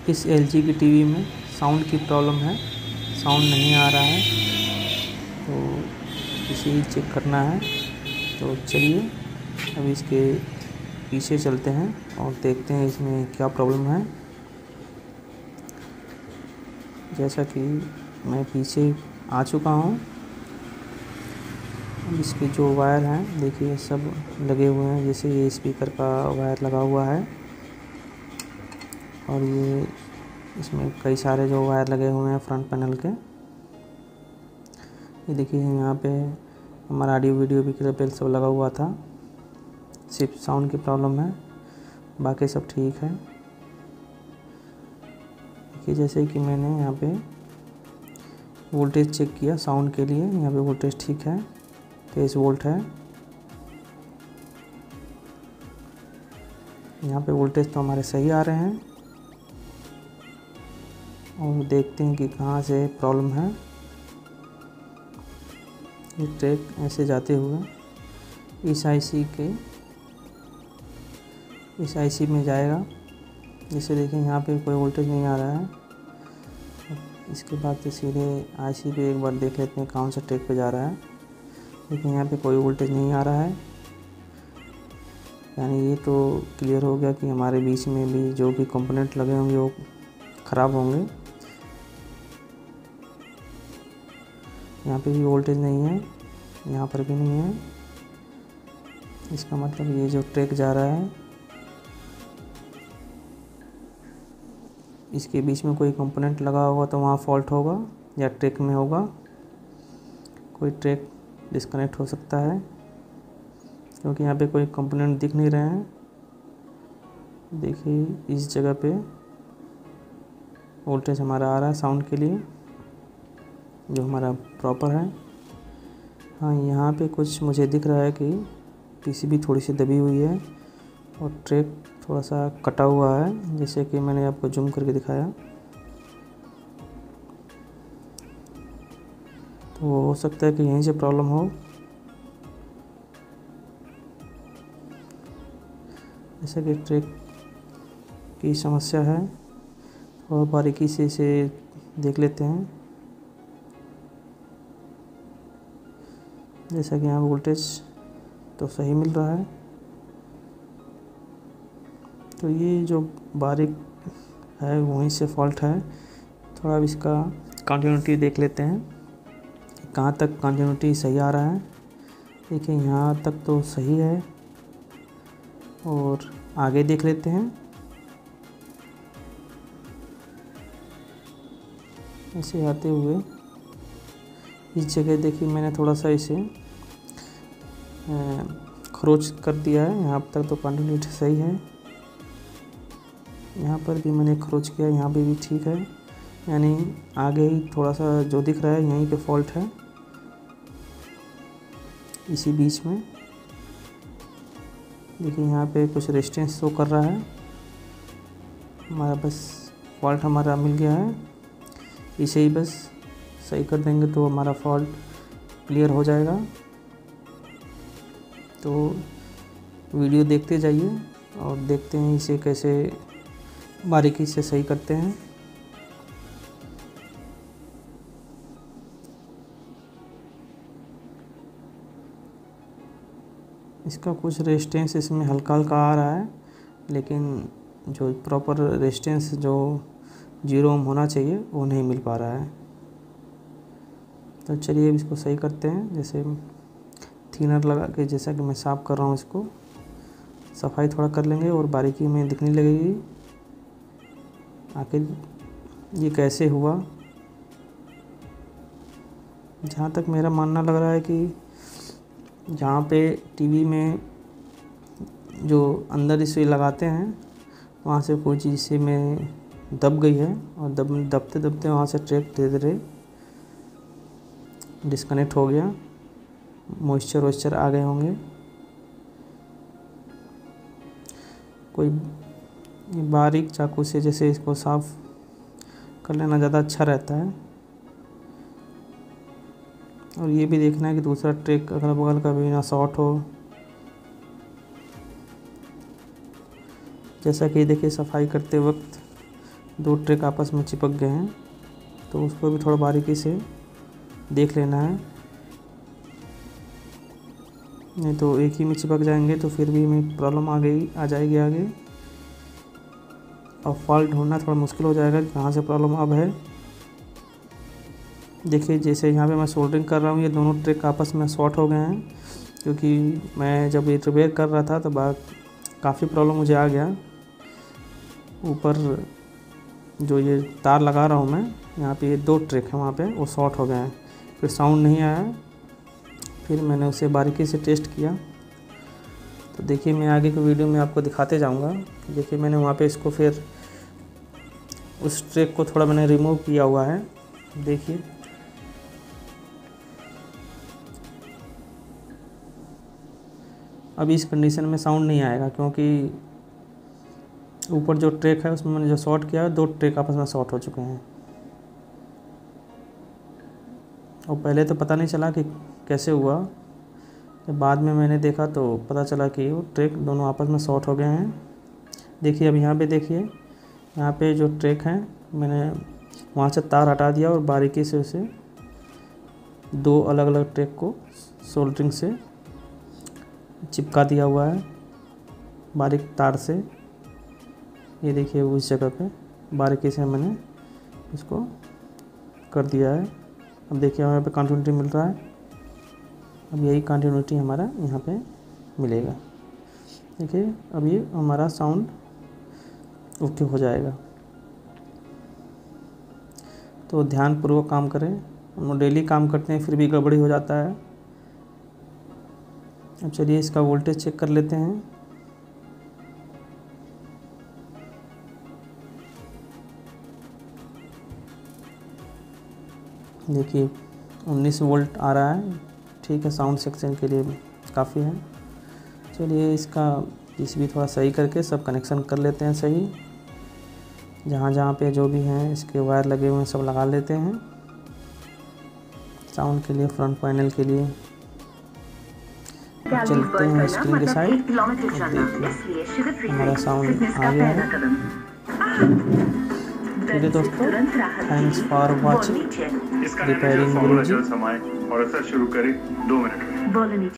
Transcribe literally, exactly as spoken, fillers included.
इस एलजी की टीवी में साउंड की प्रॉब्लम है, साउंड नहीं आ रहा है, तो इसे ही चेक करना है। तो चलिए अब इसके पीछे चलते हैं और देखते हैं इसमें क्या प्रॉब्लम है। जैसा कि मैं पीछे आ चुका हूँ। अब इसके जो वायर हैं देखिए सब लगे हुए हैं, जैसे ये स्पीकर का वायर लगा हुआ है और ये इसमें कई सारे जो वायर लगे हुए हैं फ्रंट पैनल के। ये देखिए यहाँ पे हमारा ऑडियो वीडियो भी केबल सब लगा हुआ था, सिर्फ साउंड की प्रॉब्लम है, बाकी सब ठीक है। देखिए जैसे कि मैंने यहाँ पे वोल्टेज चेक किया साउंड के लिए, यहाँ पे वोल्टेज ठीक है, तेईस वोल्ट है। यहाँ पे वोल्टेज तो हमारे सही आ रहे हैं और देखते हैं कि कहाँ से प्रॉब्लम है। ये ट्रैक ऐसे जाते हुए इस आईसी के इस आईसी में जाएगा। जैसे देखिए यहाँ पे कोई वोल्टेज नहीं आ रहा है। इसके बाद तो सीधे आईसी पे एक बार देख लेते हैं कौन सा ट्रैक पे जा रहा है। लेकिन यहाँ पे कोई वोल्टेज नहीं आ रहा है, यानी ये तो क्लियर हो गया कि हमारे बीच में भी जो भी कंपोनेंट लगे होंगे वो ख़राब होंगे। यहाँ पे भी वोल्टेज नहीं है, यहाँ पर भी नहीं है। इसका मतलब ये जो ट्रैक जा रहा है इसके बीच में कोई कंपोनेंट लगा होगा तो वहाँ फॉल्ट होगा या ट्रैक में होगा, कोई ट्रैक डिस्कनेक्ट हो सकता है, क्योंकि यहाँ पे कोई कंपोनेंट दिख नहीं रहे हैं। देखिए इस जगह पे वोल्टेज हमारा आ रहा है साउंड के लिए, जो हमारा प्रॉपर है। हाँ यहाँ पे कुछ मुझे दिख रहा है कि पीसीबी थोड़ी सी दबी हुई है और ट्रैक थोड़ा सा कटा हुआ है, जैसे कि मैंने आपको जूम करके दिखाया। तो हो सकता है कि यहीं से प्रॉब्लम हो। जैसे कि ट्रैक की समस्या है और बारीकी से इसे देख लेते हैं। जैसा कि यहाँ वोल्टेज तो सही मिल रहा है, तो ये जो बारीक है वहीं से फॉल्ट है। थोड़ा अब इसका कंटिन्यूटी देख लेते हैं, कहाँ तक कंटिन्यूटी सही आ रहा है। देखिए यहाँ तक तो सही है और आगे देख लेते हैं। ऐसे आते हुए इस जगह देखिए मैंने थोड़ा सा इसे खरोच कर दिया है, यहाँ तक तो कंटिन्यूटी सही है। यहाँ पर भी मैंने खरोच किया, यहाँ पे भी ठीक है, यानी आगे ही थोड़ा सा जो दिख रहा है यहीं पे फॉल्ट है, इसी बीच में। देखिए यहाँ पे कुछ रेजिस्टेंस शो कर रहा है, हमारा बस फॉल्ट हमारा मिल गया है। इसे ही बस सही कर देंगे तो हमारा फॉल्ट क्लियर हो जाएगा। तो वीडियो देखते जाइए और देखते हैं इसे कैसे बारीकी से सही करते हैं। इसका कुछ रेजिस्टेंस इसमें हल्का हल्का आ रहा है, लेकिन जो प्रॉपर रेजिस्टेंस जो जीरो ओम होना चाहिए वो नहीं मिल पा रहा है। तो चलिए अब इसको सही करते हैं। जैसे थिनर लगा के, जैसा कि मैं साफ़ कर रहा हूँ, इसको सफाई थोड़ा कर लेंगे और बारीकी में दिखने लगेगी आखिर ये कैसे हुआ। जहाँ तक मेरा मानना लग रहा है कि जहाँ पे टीवी में जो अंदर इसे लगाते हैं वहाँ से कोई चीज़ से में दब गई है और दब दबते दबते वहाँ से ट्रैक धीरे धीरे डिस्कनेक्ट हो गया, मॉइस्चर वॉइस्चर आ गए होंगे। कोई बारीक चाकू से जैसे इसको साफ़ कर लेना ज़्यादा अच्छा रहता है। और ये भी देखना है कि दूसरा ट्रैक अगल बगल का भी ना शॉर्ट हो। जैसा कि देखिए सफाई करते वक्त दो ट्रैक आपस में चिपक गए हैं, तो उसको भी थोड़ा बारीकी से देख लेना है, नहीं तो एक ही में चिपक जाएंगे तो फिर भी हमें प्रॉब्लम आ गई आ जाएगी आगे, और फॉल्ट ढूंढना थोड़ा मुश्किल हो जाएगा कि कहाँ से प्रॉब्लम अब है। देखिए जैसे यहाँ पे मैं सोल्डरिंग कर रहा हूँ, ये दोनों ट्रैक आपस में शॉर्ट हो गए हैं, क्योंकि मैं जब ये रिपेयर कर रहा था तो बाद काफ़ी प्रॉब्लम मुझे आ गया। ऊपर जो ये तार लगा रहा हूँ मैं, यहाँ पे ये दो ट्रैक हैं वहाँ पे, वो शॉर्ट हो गए हैं, फिर साउंड नहीं आया। फिर मैंने उसे बारीकी से टेस्ट किया, तो देखिए मैं आगे की वीडियो में आपको दिखाते जाऊँगा। देखिए मैंने वहाँ पे इसको फिर उस ट्रैक को थोड़ा मैंने रिमूव किया हुआ है, देखिए अब इस कंडीशन में साउंड नहीं आएगा, क्योंकि ऊपर जो ट्रैक है उसमें मैंने जो शॉर्ट किया है, दो ट्रैक आपस में शॉर्ट हो चुके हैं। और पहले तो पता नहीं चला कि कैसे हुआ, जब बाद में मैंने देखा तो पता चला कि वो ट्रैक दोनों आपस में शॉर्ट हो गए हैं। देखिए अब यहाँ पे देखिए, यहाँ पे जो ट्रैक हैं मैंने वहाँ से तार हटा दिया और बारीकी से उसे दो अलग अलग ट्रैक को सोल्डरिंग से चिपका दिया हुआ है बारीक तार से। ये देखिए उस जगह पे बारीकी से मैंने इसको कर दिया है। अब देखिए हमें पे कंटिन्यूटी मिल रहा है, अब यही कंटिन्यूटी हमारा यहाँ पे मिलेगा। देखिए अब ये हमारा साउंड ओके हो जाएगा। तो ध्यानपूर्वक काम करें, हम लोग डेली काम करते हैं फिर भी गड़बड़ी हो जाता है। अब चलिए इसका वोल्टेज चेक कर लेते हैं। देखिए उन्नीस वोल्ट आ रहा है, ठीक है, साउंड सेक्शन के लिए काफ़ी है। चलिए इसका पीसीबी थोड़ा सही करके सब कनेक्शन कर लेते हैं सही, जहाँ जहाँ पे जो भी हैं इसके वायर लगे हुए हैं सब लगा लेते हैं साउंड के लिए, फ्रंट पैनल के लिए। चलते हैं स्क्रीन के साइड, देखिए हमारा साउंड आ गया है। ठीक है दोस्तों, thanks for watching repairing Guruji. और असर शुरू करें दो मिनट में।